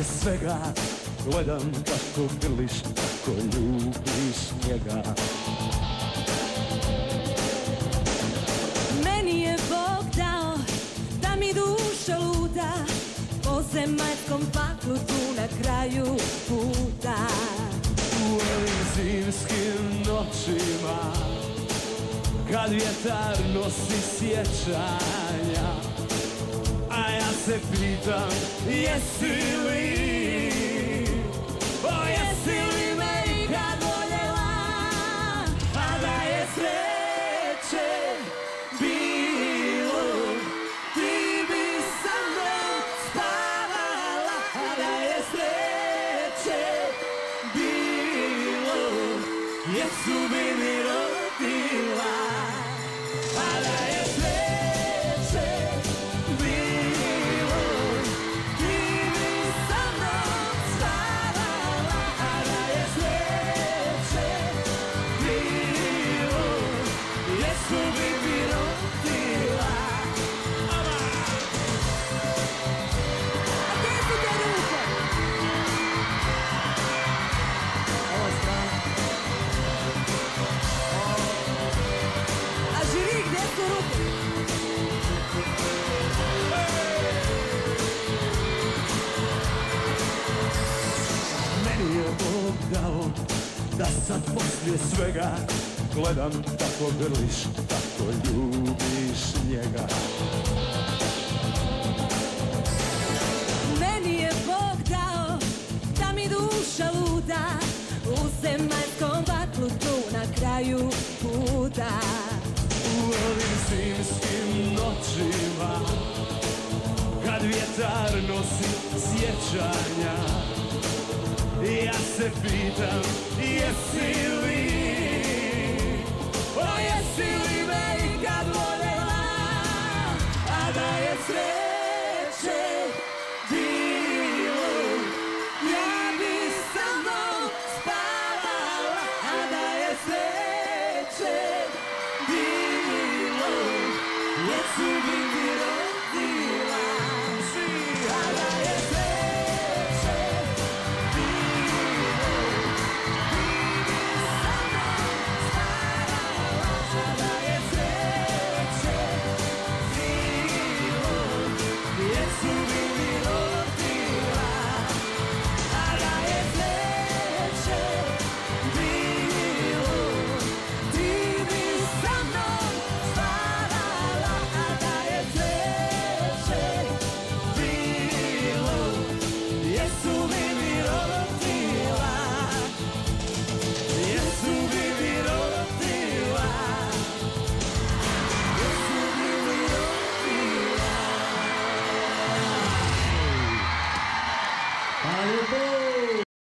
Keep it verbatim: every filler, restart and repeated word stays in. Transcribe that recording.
poslije svega gledam kako grliš, kako ljubiš njega. Meni je Bog dao da mi duša luda po zemaljskom paklu tu na kraju puta. U ovim zimskim noćima kad vjetar nosi sjećanja, a ja se pitam jesi li, o jesi li me ikad voljela, a da je sreće bilo, ti bi sa mnom spavala, a da je sreće bilo, jesu bi mi rodila, a da je sreće bilo, ti bi sa mnom spavala, a da je sreće bilo, jesu bi mi rodila. A gdje su te ruke? Ova strana. A žiri, gdje su ruke? Meni je Bog dao da sad poslije svega gledam kako grliš, kako ljubiš njega. Meni je Bog dao da mi duša luda u zemaljskom vatlu tu na kraju puta. U ovim zimskim noćima kad vjetar nosi sjećanja, ja se pitam